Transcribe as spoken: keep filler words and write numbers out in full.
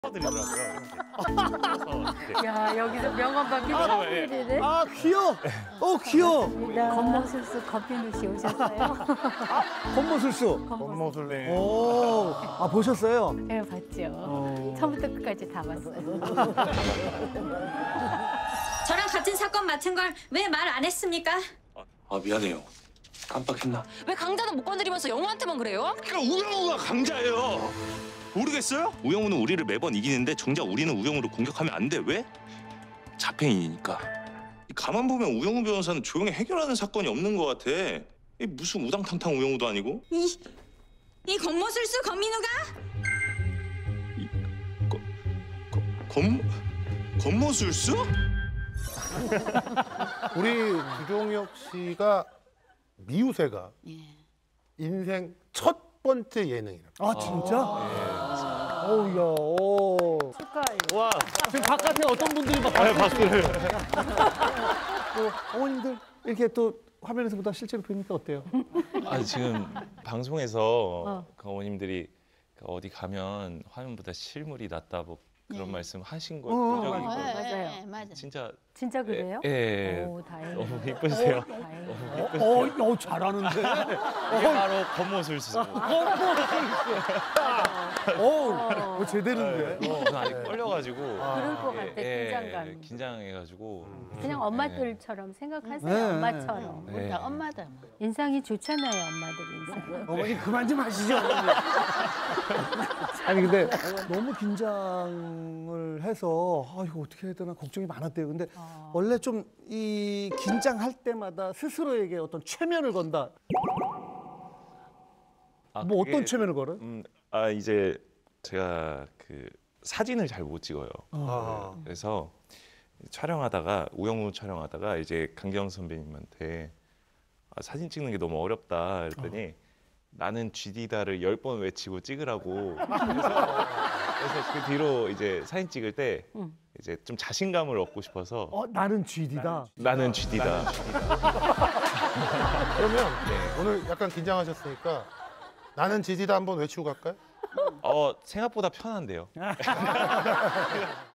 드리더라고요. 야, 여기서 명언 받기 처음 일이네. 아, 귀여워. 어, 귀여워. 겉모술수 거피누 씨 오셨어요? 겉모술수. 겉모술래. 오, 아, 보셨어요? 네, 봤죠. 어. 처음부터 끝까지 다 봤어요. 저랑 같은 사건 맡은 걸 왜 말 안 했습니까? 아 미안해요. 깜빡했나? 왜 강자는 못 건드리면서 영우한테만 그래요? 그러니까 우영우가 강자예요. 모르겠어요? 우영우는 우리를 매번 이기는데 정작 우리는 우영우를 공격하면 안 돼. 왜? 자폐인이니까. 가만 보면 우영우 변호사는 조용히 해결하는 사건이 없는 것 같아. 이 무슨 우당탕탕 우영우도 아니고. 이, 이 겉모술수 건민우가? 거, 거, 겉, 겉모술수? 우리 주종혁 씨가 미우새가 인생 첫 번째 예능이라. 아, 진짜? 어우, 야, 오. 축하해요. 와, 지금 바깥에 어떤 분들이 막 아, 박수를. 또 어머님들 이렇게 또 화면에서 보다 실제로 뵈니까 어때요? 아 지금 방송에서 그 어머님들이 어디 가면 화면보다 실물이 낫다 뭐 그런 네. 말씀 하신 거 어, 본 적이 맞아요. 있고 맞아요. 맞아. 진짜 진짜 그래요? 예, 예. 오, 다행이다. 너무 이쁘세요. 다행이다. 어, 어, 잘하는데? 이게 바로 겉모술수. 어, 어, 제대로인데? 어. 저는 아직 떨려가지고 그럴 것 같아, 예, 긴장감. 긴장해가지고 그냥 엄마들처럼 생각하세요, 네. 엄마처럼. 네. 다 엄마다. 뭐. 인상이 좋잖아요, 엄마들 인상. 어머니 그만 좀 하시죠. 어머니. 아니 근데 너무 긴장을 해서 아 이거 어떻게 해야 되나 걱정이 많았대요. 근데 어. 원래 좀 이 긴장할 때마다 스스로에게 어떤 최면을 건다. 아, 뭐 그게, 어떤 최면을 걸어요? 음, 아 이제 제가 그 사진을 잘 못 찍어요. 아. 그래서 촬영하다가 우영우 촬영하다가 이제 강경 선배님한테 아, 사진 찍는 게 너무 어렵다 그랬더니 나는 쥐디다를 열 번 외치고 찍으라고 그래서, 그래서 그 뒤로 이제 사진 찍을 때 응. 이제 좀 자신감을 얻고 싶어서 어 나는 쥐디다. 나는 쥐디다. 그러면 오늘 약간 긴장하셨으니까 나는 지지다 한번 외치고 갈까요? 어 생각보다 편한데요.